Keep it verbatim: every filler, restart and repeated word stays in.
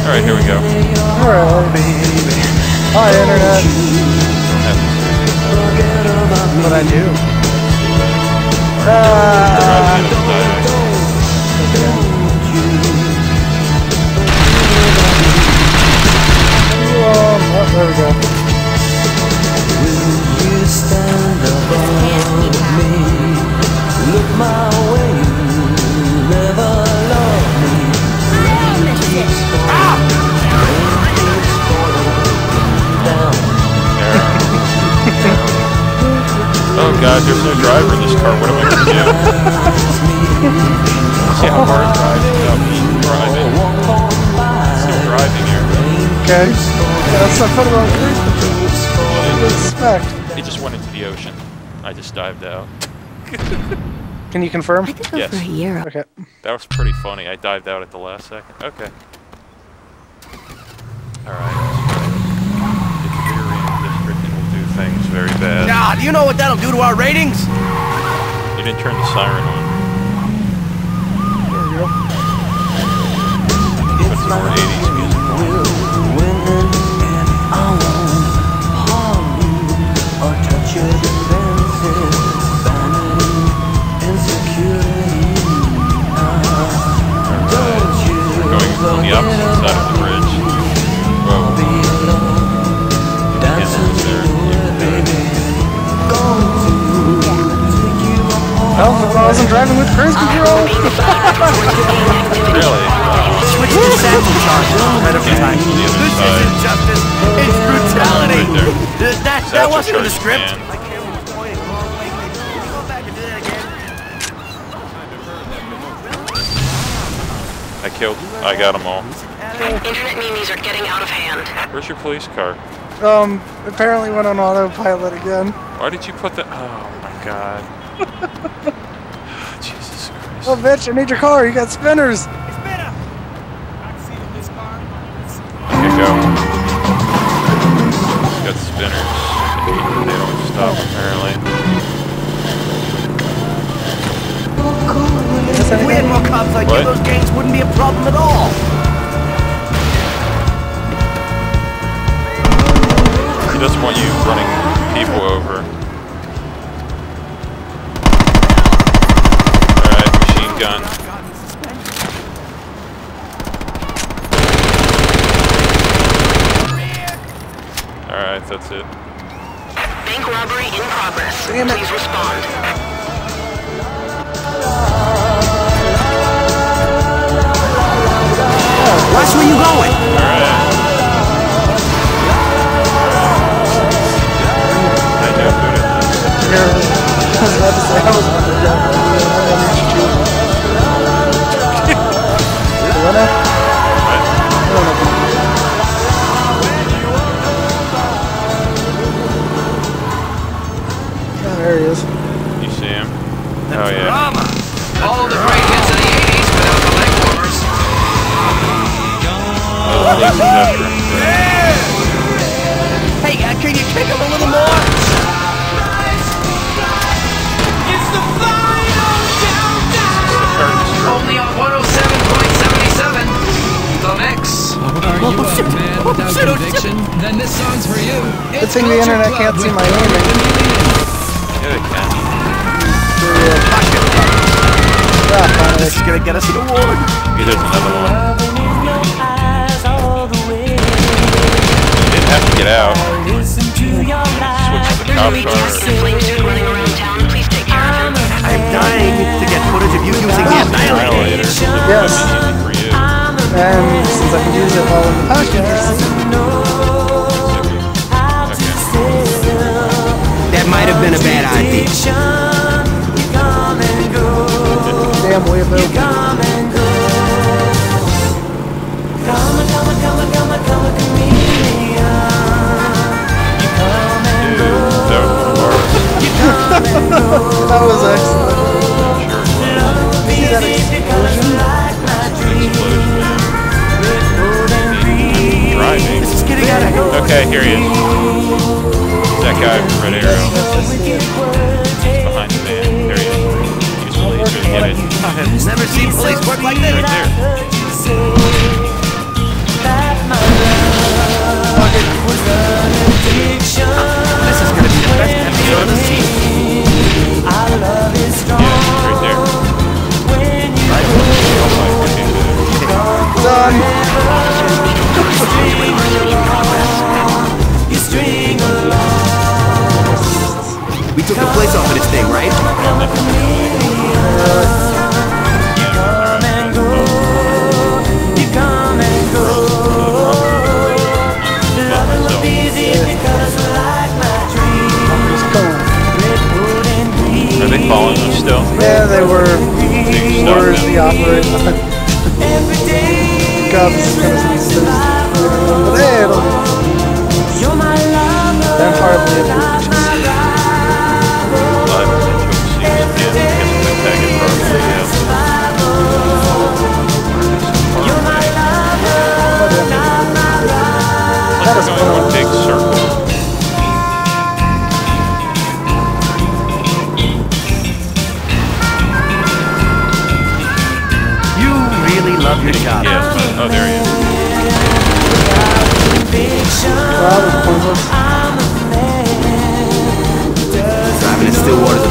Alright, here we go. Alright. Hi, Internet. What I do? Ah. Oh, there we go. Will you stand above me? Look my way. Never love me. Rain keeps falling. Rain keeps falling down. Oh god, there's no driver in this car. What am I going to do? See how far it's driving? No, he's driving. Still driving here. Okay. Yeah, let's not put it on cruise control. Respect. He just went into the ocean. I just dived out. Can you confirm? I could go yes. for a year. Okay. That was pretty funny. I dived out at the last second. Okay. Alright. It's a rear end district and will do things very bad. Nah, do you know what that'll do to our ratings? You didn't turn the siren on. There we go. Put some more eighties music on. On the opposite side of the bridge. Whoa. Yes, there. Well, I wasn't driving with cruise control. Really? Wow. Switch to sample charges. Right up the time. This isn't justice. It's brutality. Right that that wasn't in the script. Man. I killed. I got them all. Internet memes are getting out of hand. Where's your police car? Um, apparently went on autopilot again. Why did you put that? Oh my god. Jesus Christ. Oh, bitch, I need your car. You got spinners. Here you go. Got spinners. They don't stop apparently. If we had more cops like you, those gangs wouldn't be a problem at all. He doesn't want you running people over. Alright, machine gun. Alright, that's it. Bank robbery in progress. Damn it. Please respond. Watch where you going. Alright. I know good at this. I was about to say, I was under the gun. Oh, there he is. You see him? Oh yeah. Drama. All the great hits of the eighties without the leftovers. Oh, police is after him. Hey, uh, can you kick him a little more? It's the final countdown. Only on one oh seven point seven seven. The mix. Are you a man without conviction? Then this song's for you. Good thing the internet can't see my aiming. Yeah, they can. Yeah, This is gonna get us an award. He does another one. You didn't have to get out. Switch to the cop car. Running around town. Please take care of him. I'm dying to get footage of you using the Annihilator. Yes. Easy for you. And since I can use it while in the podcast. That might have been a bad idea. Damn weirdo. Dude, that was That was excellent. Sure. See that explosion? Explosion, man. Driving. This is getting out of hand. Okay, here he is. That guy with red arrow. He's behind the van. There he is. Use the laser to get it. I've never seen police work like this. Right there. stuff. Where is the operator? God, this is kind of sensitive. But hey, it'll... They're hardly ever. Live intro scenes again. I guess we'll tag it properly, yeah. Like we're going one big circle. You really love your job. Yeah, but, oh, there he is. Wow, that was pointless. Driving in Stillwater's a